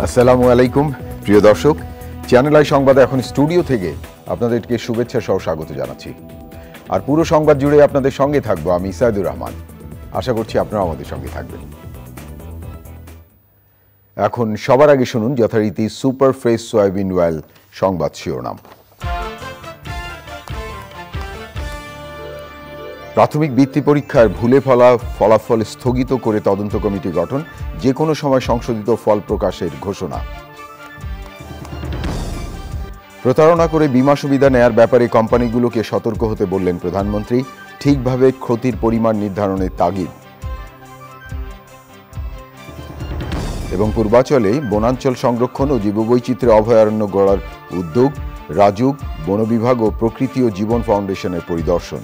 আসসালামু আলাইকুম প্রিয় দর্শক, চ্যানেল আই সংবাদে এখন স্টুডিও থেকে আপনাদেরকে শুভেচ্ছা সহ স্বাগত জানাচ্ছি। আর পুরো সংবাদ জুড়ে আপনাদের সঙ্গে থাকবো আমি সাইদুর রহমান। আশা করছি আপনারা আমাদের সঙ্গে থাকবেন। এখন সবার আগে শুনুন যথারীতি সুপার ফ্রেশ সয়াবিন অয়েল সংবাদ শিরোনাম। প্রাথমিক বৃত্তি পরীক্ষার ভুলে ফলাফল স্থগিত করে তদন্ত কমিটি গঠন, যে কোনো সময় সংশোধিত ফল প্রকাশের ঘোষণা। প্রতারণা করে বীমা সুবিধা নেয়ার ব্যাপারে কোম্পানিগুলোকে সতর্ক হতে বললেন প্রধানমন্ত্রী, ঠিকভাবে ক্ষতির পরিমাণ নির্ধারণের তাগিদ। এবং পূর্বাঞ্চলে বনাঞ্চল সংরক্ষণ ও জীববৈচিত্র্য অভয়ারণ্য গড়ার উদ্যোগ, রাজুক, বন বিভাগ ও প্রকৃতি ও জীবন ফাউন্ডেশনের পরিদর্শন।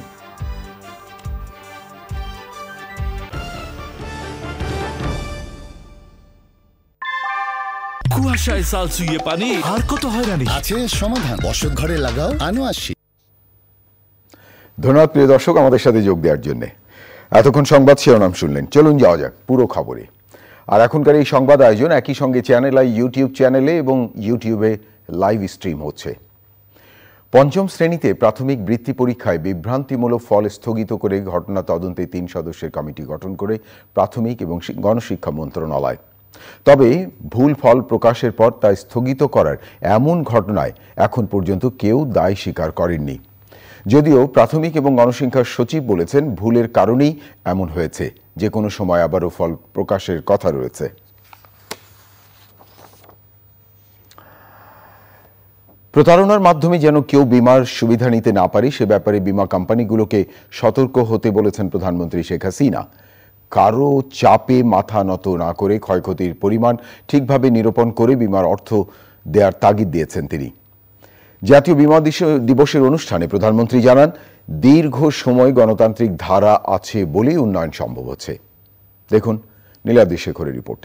কুয়াশায় সাল চুইয়ে পানি আর কত হয়রানি আছে সমাধান। বসত ঘরে লাগাও, আনো আসি। ধন্যবাদ প্রিয় দর্শক আমাদের সাথে যোগ দেওয়ার জন্য। এতক্ষণ সংবাদ শিরোনাম শুনলেন, চলুন যাওয়া যাক পুরো খবরে। আর এখনকার এই সংবাদ আয়োজন একই সঙ্গে চ্যানেল আই ইউটিউব চ্যানেলে এবং ইউটিউবে লাইভ স্ট্রিম হচ্ছে। পঞ্চম শ্রেণীতে প্রাথমিক বৃত্তি পরীক্ষায় বিভ্রান্তিমূলক ফল স্থগিত করে ঘটনা তদন্তে 3 সদস্যের কমিটি গঠন করে প্রাথমিক এবং গণশিক্ষা মন্ত্রণালয়। তবে ভুল ফল প্রকাশের পর তা স্থগিত করার এমন ঘটনায় এখন পর্যন্ত কেউ দায় স্বীকার করেননি। যদিও প্রাথমিক এবং গণশিক্ষা সচিব বলেছেন ভুলের কারণেই এমন হয়েছে, যে কোনো সময় আবারও ফল প্রকাশের কথা রয়েছে। প্রতারণার মাধ্যমে যেন কেউ বীমার সুবিধা নিতে না পারে সে ব্যাপারে বীমা কোম্পানিগুলোকে সতর্ক হতে বলেছেন প্রধানমন্ত্রী শেখ হাসিনা। কারো চাপে মাথা নত না করে ক্ষয়ক্ষতির পরিমাণ ঠিকভাবে নিরূপণ করে বীমার অর্থ দেওয়ার তাগিদ দিয়েছেন তিনি। জাতীয় বীমা দিবসের অনুষ্ঠানে প্রধানমন্ত্রী জানান, দীর্ঘ সময় গণতান্ত্রিক ধারা আছে বলেই উন্নয়ন সম্ভব হচ্ছে। দেখুন নীলাদ্রি শেখরের রিপোর্টটি।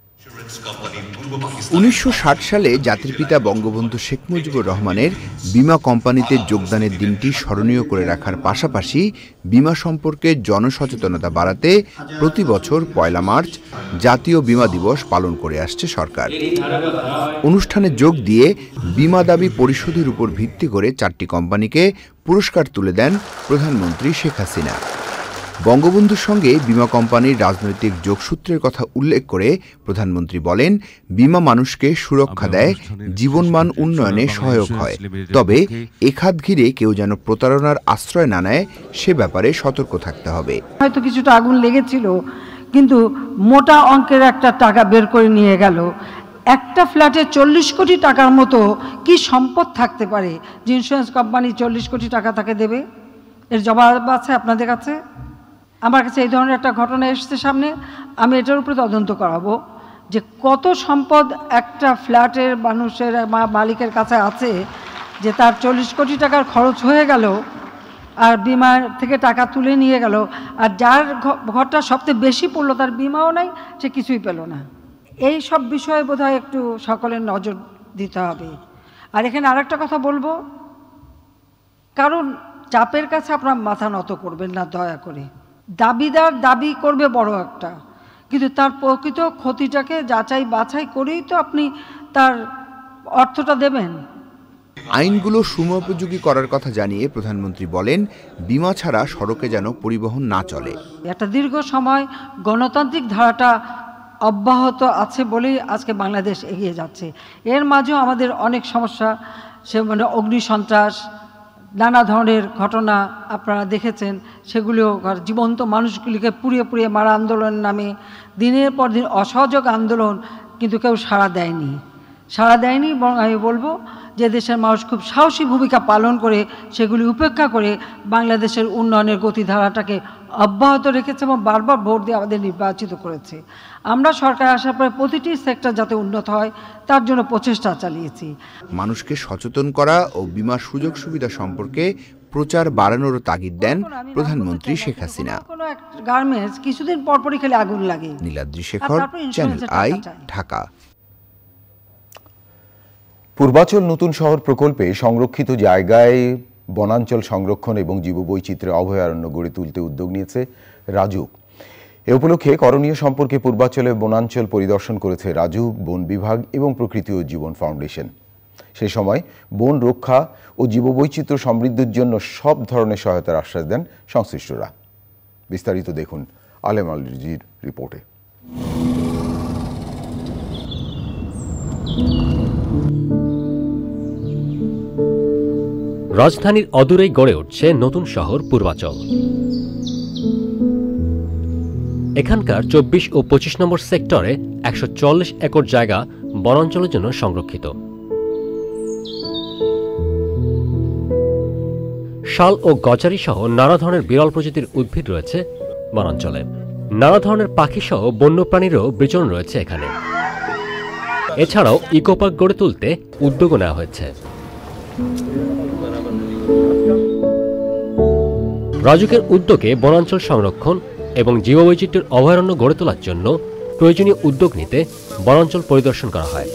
1960 সালে জাতির পিতা বঙ্গবন্ধু শেখ মুজিবুর রহমানের বীমা কোম্পানিতে যোগদানের দিনটি স্মরণীয় করে রাখার পাশাপাশি বীমা সম্পর্কে জনসচেতনতা বাড়াতে প্রতি বছর 1 মার্চ জাতীয় বীমা দিবস পালন করে আসছে সরকার। অনুষ্ঠানে যোগ দিয়ে বীমা দাবি পরিশোধের উপর ভিত্তি করে 4টি কোম্পানিকে পুরস্কার তুলে দেন প্রধানমন্ত্রী শেখ হাসিনা। বঙ্গবন্ধুর সঙ্গে বীমা কোম্পানির রাজনৈতিক যোগসূত্রের কথা উল্লেখ করে প্রধানমন্ত্রী বলেন, বীমা মানুষকে সুরক্ষা দেয়, জীবনমান উন্নয়নে সহায়ক হয়। তবে এখাত ঘিরে কেউ যেন প্রতারণার আশ্রয় না নেয় সে ব্যাপারে সতর্ক থাকতে হবে। হয়তো কিছুটা আগুন লেগেছিল, কিন্তু মোটা অঙ্কের একটা টাকা বের করে নিয়ে গেল। একটা ফ্ল্যাটে 40 কোটি টাকার মতো কি সম্পদ থাকতে পারে যে ইন্স্যুরেন্স কোম্পানি 40 কোটি টাকা তাকে দেবে? এর জবাব আছে আপনাদের কাছে? আমার কাছে এই ধরনের একটা ঘটনা এসেছে সামনে, আমি এটার উপরে তদন্ত করাবো যে কত সম্পদ একটা ফ্ল্যাটের মানুষের মালিকের কাছে আছে যে তার 40 কোটি টাকার খরচ হয়ে গেল আর বিমা থেকে টাকা তুলে নিয়ে গেল, আর যার ঘরটা সবচেয়ে বেশি পড়লো তার বিমাও নাই, সে কিছুই পেল না। এই সব বিষয়ে বোধহয় একটু সকলের নজর দিতে হবে। আর এখানে আরেকটা কথা বলবো, কারণ চাপের কাছে আপনার মাথা নত করবেন না দয়া করে। দাবিদার দাবি করবে বড় একটা, কিন্তু তার প্রকৃত ক্ষতিটাকে যাচাই বাছাই করেই তো আপনি তার অর্থটা দেবেন। আইনগুলো সময়োপযোগী করার কথা জানিয়ে প্রধানমন্ত্রী বলেন, বীমা ছাড়া সড়কে যেন পরিবহন না চলে। একটা দীর্ঘ সময় গণতান্ত্রিক ধারাটা অব্যাহত আছে বলেই আজকে বাংলাদেশ এগিয়ে যাচ্ছে। এর মাঝেও আমাদের অনেক সমস্যা, সে মানে অগ্নিসন্ত্রাস, নানা ধরনের ঘটনা আপনারা দেখেছেন, সেগুলিও জীবন্ত মানুষগুলিকে পুড়িয়ে পুড়িয়ে মারা আন্দোলনের নামে দিনের পর দিন অসহযোগ আন্দোলন, কিন্তু কেউ সাড়া দেয়নি। বরং আমি বলবো যে দেশের মানুষ খুব সাহসী ভূমিকা পালন করে সেগুলি উপেক্ষা করে বাংলাদেশের উন্নয়নের গতিধারাটাকে অব্যাহত রেখেছে এবং বারবার ভোট দিয়ে আমাদের নির্বাচিত করেছে। আমরা সরকার আসার পরে প্রতিটি সেক্টর যাতে উন্নত হয় তার জন্য প্রচেষ্টা চালিয়েছি। মানুষকে সচেতন করা ও বীমার সুযোগ সুবিধা সম্পর্কে প্রচার বাড়ানোর তাগিদ দেন প্রধানমন্ত্রী শেখ হাসিনা। কোনো গার্মেন্টস কিছুদিন পরপরই খেলে আগুন লাগে। Niladri Shekhar, channel I, Dhaka. পূর্বাঞ্চল নতুন শহর প্রকল্পে সংরক্ষিত জায়গায় বনাঞ্চল সংরক্ষণ এবং জীববৈচিত্র্য অভয়ারণ্য গড়ে তুলতে উদ্যোগ নিয়েছে রাজুক। এ উপলক্ষে করণীয় সম্পর্কে পূর্বাঞ্চলে বনাঞ্চল পরিদর্শন করেছে রাজুক, বন বিভাগ এবং প্রকৃতি ও জীবন ফাউন্ডেশন। সে সময় বন রক্ষা ও জীববৈচিত্র্য সমৃদ্ধির জন্য সব ধরনের সহায়তার আশ্বাস দেন সংশ্লিষ্টরা। বিস্তারিত দেখুন আলেম আল রিজির রিপোর্টে। রাজধানীর অদূরেই গড়ে উঠছে নতুন শহর পূর্বাঞ্চল। এখানকার ২৪ ও ২৫ নম্বর সেক্টরে ১৪০ একর জায়গা বনাঞ্চলের জন্য সংরক্ষিত। শাল ও গজারি সহ নানা ধরনের বিরল প্রজাতির উদ্ভিদ রয়েছে বনাঞ্চলে। নানা ধরনের পাখি সহ বন্যপ্রাণীরও বিচরণ রয়েছে এখানে। এছাড়াও ইকো পার্ক গড়ে তুলতে উদ্যোগও নেওয়া হয়েছে। রাজুকের উদ্যোগে বনাঞ্চল সংরক্ষণ এবং জীববৈচিত্র্যের অভয়ারণ্য গড়ে তোলার জন্য প্রয়োজনীয় উদ্যোগ নিতে বনাঞ্চল পরিদর্শন করা হয়।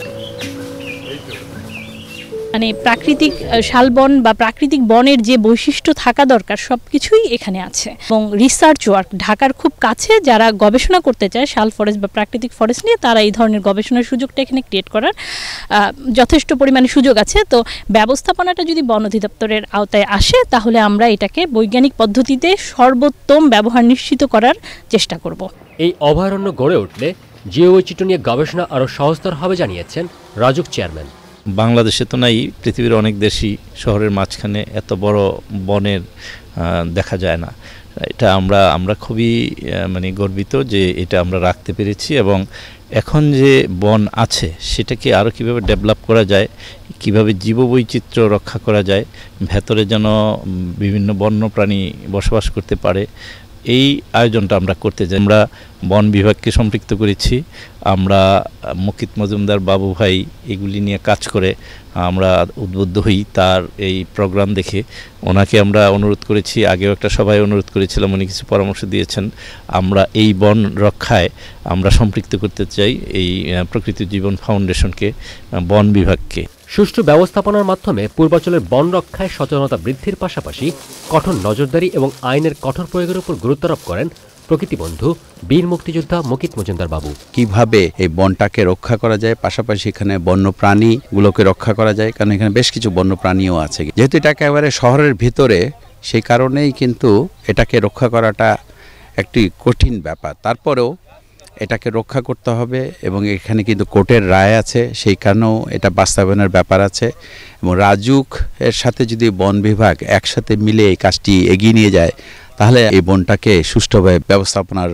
মানে প্রাকৃতিক শালবন বা প্রাকৃতিক বনের যে বৈশিষ্ট্য থাকা দরকার সবকিছুই এখানে আছে। এবং রিসার্চ ওয়ার্ক ঢাকার খুব কাছে যারা গবেষণা করতে চায় শাল ফরেস্ট বা প্রাকৃতিক ফরেস্ট নিয়ে, তারা এই ধরনের গবেষণার সুযোগটা এখানে ক্রিয়েট করার যথেষ্ট পরিমাণে সুযোগ আছে। তো ব্যবস্থাপনাটা যদি বন অধিদপ্তরের আওতায় আসে তাহলে আমরা এটাকে বৈজ্ঞানিক পদ্ধতিতে সর্বোত্তম ব্যবহার নিশ্চিত করার চেষ্টা করব। এই অভয়ারণ্য গড়ে উঠলে জীববৈচিত্র্য নিয়ে গবেষণা আরও সহজতর হবে জানিয়েছেন রাজুক চেয়ারম্যান। বাংলাদেশে তো নাই, পৃথিবীর অনেক দেশই শহরের মাঝখানে এত বড় বনের দেখা যায় না। এটা আমরা খুবই গর্বিত যে এটা আমরা রাখতে পেরেছি। এবং এখন যে বন আছে সেটাকে আরও কীভাবে ডেভেলপ করা যায়, কিভাবে জীববৈচিত্র্য রক্ষা করা যায়, ভেতরে যেন বিভিন্ন বন্যপ্রাণী বসবাস করতে পারে, এই আয়োজনটা আমরা করতে যাই। আমরা বন বিভাগকে সম্পৃক্ত করেছি। আমরা মুকিত মজুমদার বাবু ভাই এগুলি নিয়ে কাজ করে আমরা উদ্বুদ্ধ হই তার এই প্রোগ্রাম দেখে। ওনাকে আমরা অনুরোধ করেছি, আগেও একটা সভায় অনুরোধ করেছিলাম, উনি কিছু পরামর্শ দিয়েছেন। আমরা এই বন রক্ষায় আমরা সম্পৃক্ত করতে চাই এই প্রকৃতি জীবন ফাউন্ডেশনকে, বন বিভাগকে। সুষ্ঠু ব্যবস্থাপনার মাধ্যমে পূর্বাঞ্চলের বন রক্ষায় সচেতনতা বৃদ্ধির পাশাপাশি কঠোর নজরদারি এবং আইনের কঠোর প্রয়োগের উপর গুরুত্বারোপ করেন প্রকৃতি বন্ধু বীর মুক্তিযোদ্ধা মুকিত মজুমদার বাবু। কিভাবে এই বনটাকে রক্ষা করা যায়, পাশাপাশি এখানে বন্যপ্রাণীগুলোকে রক্ষা করা যায়, কারণ এখানে বেশ কিছু বন্যপ্রাণীও আছে। যেহেতু এটা একেবারে শহরের ভিতরে, সেই কারণেই কিন্তু এটাকে রক্ষা করাটা একটি কঠিন ব্যাপার। তারপরেও এটাকে রক্ষা করতে হবে এবং এখানে কিন্তু কোর্টের রায় আছে, সেই কারণেও এটা বাস্তবায়নের ব্যাপার আছে। এবং রাজুক এর সাথে যদি বন বিভাগ একসাথে মিলে এই কাজটি এগিয়ে নিয়ে যায় তাহলে এই বনটাকে সুষ্ঠুভাবে ব্যবস্থাপনার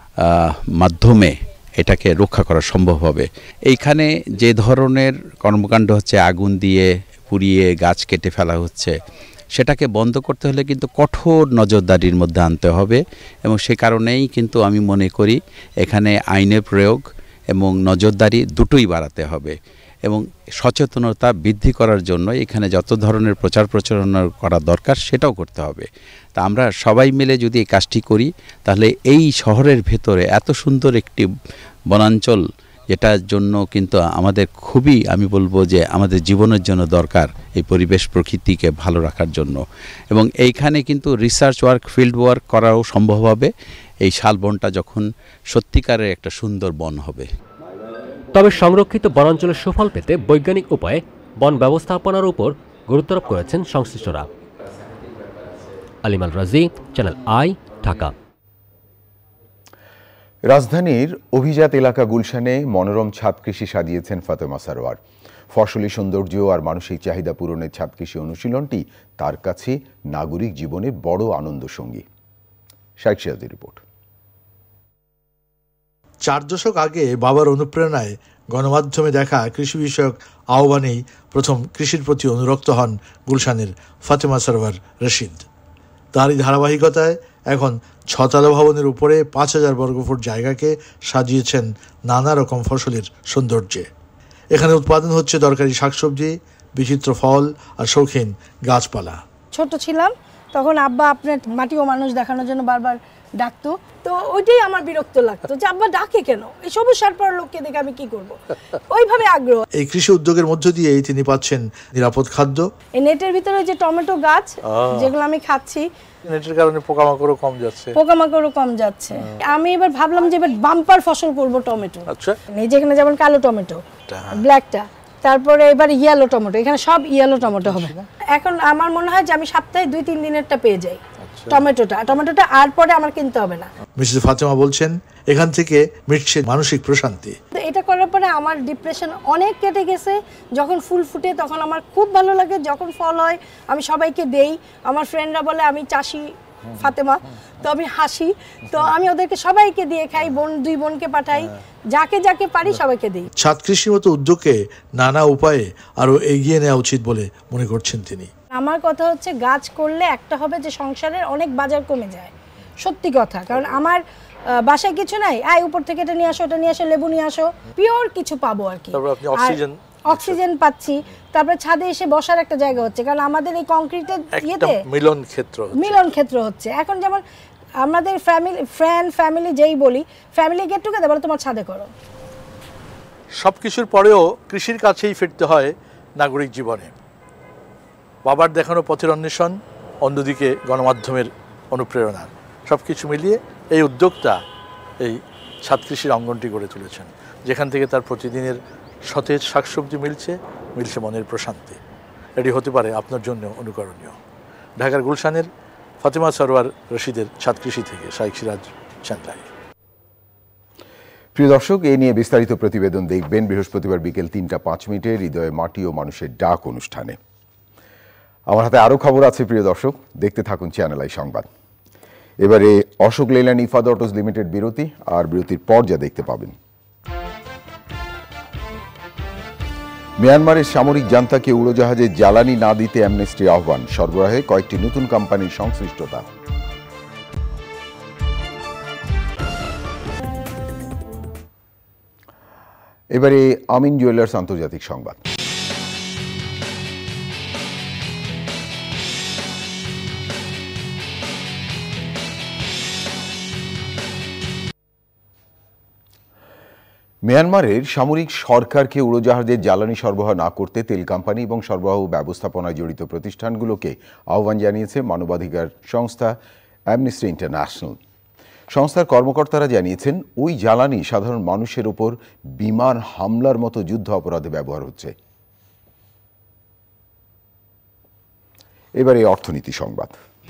মাধ্যমে এটাকে রক্ষা করা সম্ভব হবে। এইখানে যে ধরনের কর্মকাণ্ড হচ্ছে, আগুন দিয়ে পুড়িয়ে গাছ কেটে ফেলা হচ্ছে, সেটাকে বন্ধ করতে হলে কিন্তু কঠোর নজরদারির মধ্যে আনতে হবে। এবং সে কারণেই কিন্তু আমি মনে করি এখানে আইনের প্রয়োগ এবং নজরদারি দুটোই বাড়াতে হবে। এবং সচেতনতা বৃদ্ধি করার জন্য এখানে যত ধরনের প্রচার প্রচারণা করা দরকার সেটাও করতে হবে। তা আমরা সবাই মিলে যদি এই কাজটি করি তাহলে এই শহরের ভেতরে এত সুন্দর একটি বনাঞ্চল, যেটার জন্য কিন্তু আমাদের খুবই, আমি বলবো যে আমাদের জীবনের জন্য দরকার এই পরিবেশ প্রকৃতিকে ভালো রাখার জন্য। এবং এইখানে কিন্তু রিসার্চ ওয়ার্ক, ফিল্ড ওয়ার্ক করাও সম্ভব হবে এই শালবনটা যখন সত্যিকারের একটা সুন্দর বন হবে। তবে সংরক্ষিত বনাঞ্চলের সুফল পেতে বৈজ্ঞানিক উপায়ে বন ব্যবস্থাপনার উপর গুরুত্বারোপ করেছেন সংশ্লিষ্টরা। আলিমাল রাজি, চ্যানেল আই, ঢাকা। রাজধানীর অভিজাত এলাকা গুলশানে মনোরম ছাদ কৃষি সাজিয়েছেন ফাতেমা সারোয়ার। ফসলি সৌন্দর্য আর মানসিক চাহিদা পূরণের ছাদ কৃষি অনুশীলনটি তার কাছে নাগরিক জীবনে বড় আনন্দ সঙ্গী। শাহীদের রিপোর্ট। 4 দশক আগে বাবার অনুপ্রেরণায় গণমাধ্যমে দেখা কৃষি বিষয়ক আহ্বানেই প্রথম কৃষির প্রতি অনুরক্ত হন গুলশানের ফাতেমা সারোয়ার রশিদ। তারই ধারাবাহিকতায় এখন 6 তলা ভবনের উপরে 5000 বর্গফুট জায়গাকে সাজিয়েছেন নানা রকম ফসলের সৌন্দর্যে। এখানে উৎপাদন হচ্ছে দরকারি শাকসবজি, বিচিত্র ফল আর শৌখিন গাছপালা। ছোট ছিলাম তখন আব্বা আপনার মাটি ও মানুষ দেখানোর জন্য বারবার ডাকতো, তো ওইটাই আমার বিরক্ত লাগতো যে আব্বা ডাকে কেন, এই সবুজ শার্ট পরা লোককে দেখে আমি কি করব, ওইভাবে আগ্রহ। এই কৃষি উদ্যোগের মধ্য দিয়েই তিনি পাচ্ছেন নিরাপদ খাদ্য। এই নেটের ভিতরে যে টমেটো গাছ যেগুলো আমি খাচ্ছি, নেটের কারণে পোকামাকড়ও কম যাচ্ছে। আমি এবার ভাবলাম যে এবার বাম্পার ফসল করব টমেটো। আচ্ছা, যেখানে যেমন কালো টমেটো, ব্ল্যাকটা, তারপরে এবার ইয়েলো টমেটো, এখানে সব ইয়েলো টমেটো হবে। এখন আমার মনে হয় যে আমি সপ্তাহে 2-3 দিনেরটা পেয়ে যাই টমেটোটা, আর পরে আমার কিনতে হবে না। মিসেস ফাতেমা বলছেন এখান থেকে মিটছে মানসিক প্রশান্তি। তো এটা করার পরে আমার ডিপ্রেশন অনেক কেটে গেছে। যখন ফুল ফুটে তখন আমার খুব ভালো লাগে, যখন ফল হয় আমি সবাইকে দেই। আমার ফ্রেন্ডরা বলে আমি চাষি ফাতেমা, তো আমি হাসি, তো আমি ওদেরকে সবাইকে দিয়ে খাই, দুই বোনকে পাঠাই, যাকে যাকে পারি সবাইকে দিই। ছাদ কৃষির মতো উদ্যোগকে নানা উপায়ে আরো এগিয়ে নেওয়া উচিত বলে মনে করছেন তিনি। আমার কথা হচ্ছে গাছ করলে একটা হবে যে সংসারের অনেক বাজার কমে যায়, সত্যি কথা। কারণ আমার বাসায় কিছু নাই, উপর থেকে এটা নিয়ে আসো, ওটা নিয়ে আসো, লেবু নিয়ে আসো, পিওর কিছু পাবো আর কি। অক্সিজেন পাচ্ছি, তারপরে ছাদে এসে বসার একটা জায়গা হচ্ছে, কারণ আমাদের এই কংক্রিটের ইয়েতে মিলন ক্ষেত্র হচ্ছে। এখন যেমন আমাদের ফ্যামিলি যেই বলি, ফ্যামিলি গেট টুগেদার বলে তোমার ছাদে করো। সবকিছুর পরেও কৃষির কাছেই ফিরতে হয় নাগরিক জীবনে। বাবার দেখানো পথের অন্বেষণ, অন্যদিকে গণমাধ্যমের অনুপ্রেরণা, সবকিছু মিলিয়ে এই উদ্যোক্তা এই ছাদ কৃষির অঙ্গনটি গড়ে তুলেছেন, যেখান থেকে তার প্রতিদিনের সতেজ শাকসবজি মিলছে মনের প্রশান্তি। এটি হতে পারে আপনার জন্য অনুকরণীয়। ঢাকার গুলশানের ফাতেমা সরওয়ার রশিদের ছাদ কৃষি থেকে শাইখ সিরাজ, চ্যানেল। প্রিয় দর্শক, এই নিয়ে বিস্তারিত প্রতিবেদন দেখবেন বৃহস্পতিবার বিকেল 3:05 হৃদয়ে মাটি ও মানুষের ডাক অনুষ্ঠানে। আমার হাতে আরও খবর আছে প্রিয় দর্শক, দেখতে থাকুন চ্যানেল আই সংবাদ। এবারে অশোক লেল্যান্ড ইফাদ অটোস লিমিটেড বিরতি, আর বিরতির পর যা দেখতে পাবেন। মিয়ানমারের সামরিক জান্তাকে উড়োজাহাজে জ্বালানি না দিতে অ্যামনেস্টির আহ্বান, সরবরাহে কয়েকটি নতুন কোম্পানির সংশ্লিষ্টতা। এবারে আমিন জুয়েলার্স আন্তর্জাতিক সংবাদ। মিয়ানমারের সামরিক সরকারকে উড়োজাহাজের জ্বালানি সরবরাহ না করতে তেল কোম্পানি এবং সরবরাহ ব্যবস্থাপনায় জড়িত প্রতিষ্ঠানগুলোকে আহ্বান জানিয়েছে মানবাধিকার সংস্থা অ্যামনেস্টি ইন্টারন্যাশনাল। সংস্থার কর্মকর্তারা জানিয়েছেন ওই জ্বালানি সাধারণ মানুষের ওপর বিমান হামলার মতো যুদ্ধ অপরাধে ব্যবহার হচ্ছে। এবারে অর্থনীতি সংবাদ।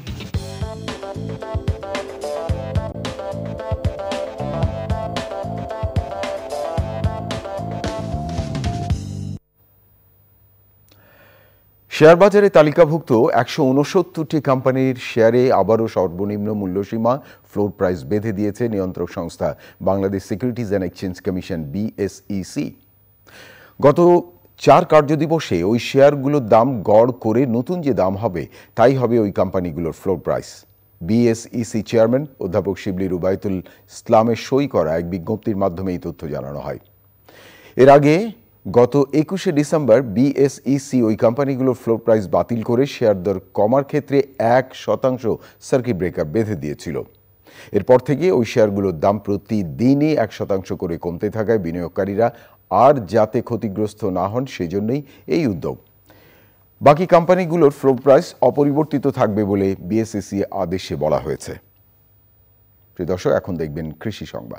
শেয়ার বাজারে তালিকাভুক্ত 169টি কোম্পানির শেয়ারে আবারও সর্বনিম্ন মূল্যসীমা ফ্লোর প্রাইস বেঁধে দিয়েছে নিয়ন্ত্রক সংস্থা Bangladesh securities and exchange commission BSEC। গত 4 কার্যদিবসে ওই শেয়ারগুলোর দাম গড় করে নতুন যে দাম হবে তাই হবে ওই কোম্পানিগুলোর ফ্লোর প্রাইস। BSEC চেয়ারম্যান অধ্যাপক শিবলি রুবায়তুল ইসলামের সই করা এক বিজ্ঞপ্তির মাধ্যমে এই তথ্য জানানো হয়। এর আগে গত 21শে ডিসেম্বর BSEC ওই কোম্পানিগুলোর ফ্লোর প্রাইস বাতিল করে শেয়ার দর কমার ক্ষেত্রে 1% সার্কিট ব্রেকার বেঁধে দিয়েছিল। এরপর থেকে ওই শেয়ারগুলোর দাম প্রতিদিনই 1% করে কমতে থাকায় বিনিয়োগকারীরা আর যাতে ক্ষতিগ্রস্ত না হন সেজন্যই এই উদ্যোগ। বাকি কোম্পানিগুলোর ফ্লোর প্রাইস অপরিবর্তিত থাকবে বলে BSEC আদেশে বলা হয়েছে। প্রিয় দর্শক, এখন দেখবেন কৃষি সংবাদ।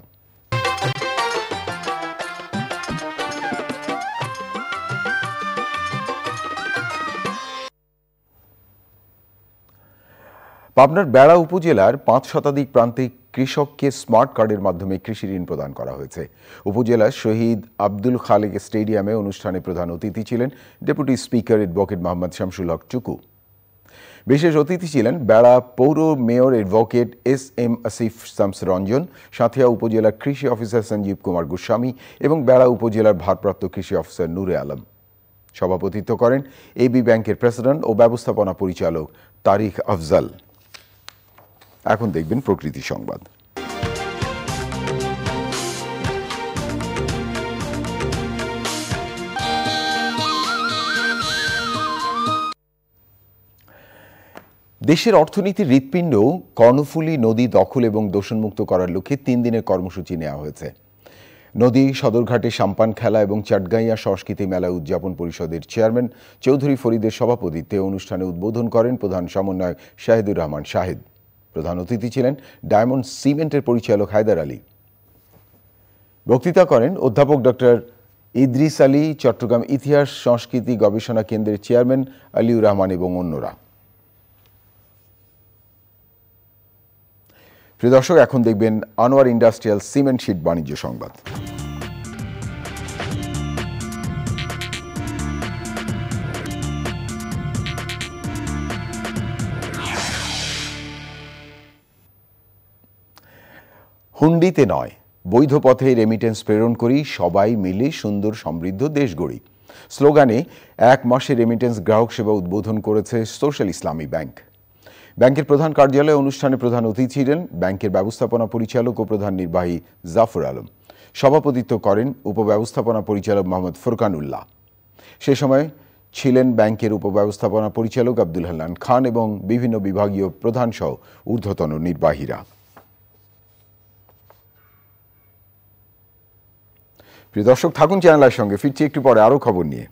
পাবনার বেড়া উপজেলার 5 শতাধিক প্রান্তিক কৃষককে স্মার্ট কার্ডের মাধ্যমে কৃষি ঋণ প্রদান করা হয়েছে। উপজেলার শহীদ আব্দুল খালেক স্টেডিয়ামে অনুষ্ঠানে প্রধান অতিথি ছিলেন deputy speaker advocate Mohammad Shamsul হক চুকু। বিশেষ অতিথি ছিলেন বেড়া পৌর mayor advocate SM Asif Shams Ranjan, Santhia উপজেলার কৃষি অফিসার সঞ্জীব কুমার গোস্বামী এবং বেড়া উপজেলার ভারপ্রাপ্ত কৃষি অফিসার নূরে আলম। সভাপতিত্ব করেন AB ব্যাংকের প্রেসিডেন্ট ও ব্যবস্থাপনা পরিচালক তারিক আফজাল। এখন দেখবেন প্রকৃতি সংবাদ। দেশের অর্থনীতির হৃৎপিণ্ড কর্ণফুলী নদী দখল এবং দূষণমুক্ত করার লক্ষ্যে 3 দিনের কর্মসূচি নেওয়া হয়েছে। নদী সদরঘাটে সাম্পান খেলা এবং চাটগাঁইয়া সংস্কৃতি মেলা উদযাপন পরিষদের চেয়ারম্যান চৌধুরী ফরিদের সভাপতিত্বে অনুষ্ঠানে উদ্বোধন করেন প্রধান সমন্বয়ক শাহিদুর রহমান শাহিদ। প্রধান অতিথি ছিলেন ডায়মন্ড সিমেন্টের পরিচালক হায়দার আলী। বক্তৃতা করেন অধ্যাপক ডক্টর ইদ্রিস আলী, চট্টগ্রাম ইতিহাস সংস্কৃতি গবেষণা কেন্দ্রের চেয়ারম্যান আলিউর রহমান এবং অন্যরা। প্রিয় দর্শক, এখন দেখবেন আনোয়ার ইন্ডাস্ট্রিয়াল সিমেন্ট শিট বাণিজ্য সংবাদ। হুন্ডিতে নয়, বৈধ পথে রেমিটেন্স প্রেরণ করি, সবাই মিলে সুন্দর সমৃদ্ধ দেশ গড়ি স্লোগানে 1 মাসে রেমিটেন্স গ্রাহক সেবা উদ্বোধন করেছে সোশ্যাল ইসলামী ব্যাংক। ব্যাংকের প্রধান কার্যালয়ে অনুষ্ঠানে প্রধান অতিথি ছিলেন ব্যাংকের ব্যবস্থাপনা পরিচালক ও প্রধান নির্বাহী জাফর আলম। সভাপতিত্ব করেন উপব্যবস্থাপনা পরিচালক মোহাম্মদ ফুরকানুল্লাহ। সে সময় ছিলেন ব্যাংকের উপব্যবস্থাপনা পরিচালক আব্দুল হান্নান খান এবং বিভিন্ন বিভাগীয় প্রধান সহ ঊর্ধ্বতন নির্বাহীরা। প্রিয় দর্শক, থাকুন চ্যানেলের সঙ্গে। ফিরছি একটু পরে আরও খবর নিয়ে।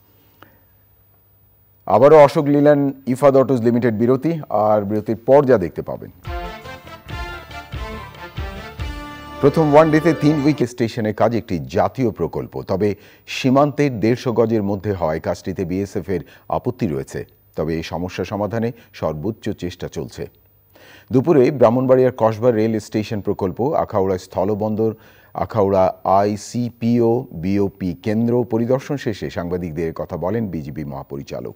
আবারও অশোক লিল্যান্ড ইফাদ অটোজ লিমিটেড বিরতি, আর বিরতির পর যা দেখতে পাবেন। প্রথম ওয়ানডেতে 3 উইকেট স্টেশনের কাজ একটি জাতীয় প্রকল্প, তবে সীমান্তের 150 গজের মধ্যে হয় কাজটিতে বিএসএফ এর আপত্তি রয়েছে। তবে এই সমস্যা সমাধানে সর্বোচ্চ চেষ্টা চলছে। দুপুরে ব্রাহ্মণবাড়িয়ার কসবা রেল স্টেশন প্রকল্প, আখাউড়া স্থলবন্দর, আখাউড়া আইসিপিও বিওপি কেন্দ্র পরিদর্শন শেষে সাংবাদিকদের কথা বলেন বিজিবি মহাপরিচালক।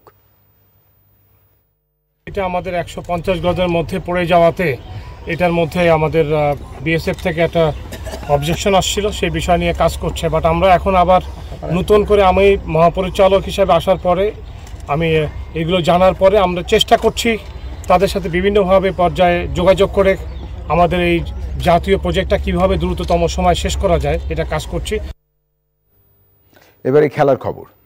এটা আমাদের 150 গজের মধ্যে পড়ে যাওয়াতে এটার মধ্যে আমাদের বিএসএফ থেকে একটা অবজেকশন আসছিল, সেই বিষয় নিয়ে কাজ করছে। বাট আমরা এখন আবার নতুন করে আমি মহাপরিচালক হিসেবে আসার পরে আমি এগুলো জানার পরে আমরা চেষ্টা করছি তাদের সাথে বিভিন্নভাবে পর্যায়ে যোগাযোগ করে আমাদের এই জাতীয় প্রজেক্টটা কিভাবে দ্রুততম সময় শেষ করা যায় এটা কাজ করছি। এবারে খেলার খবর।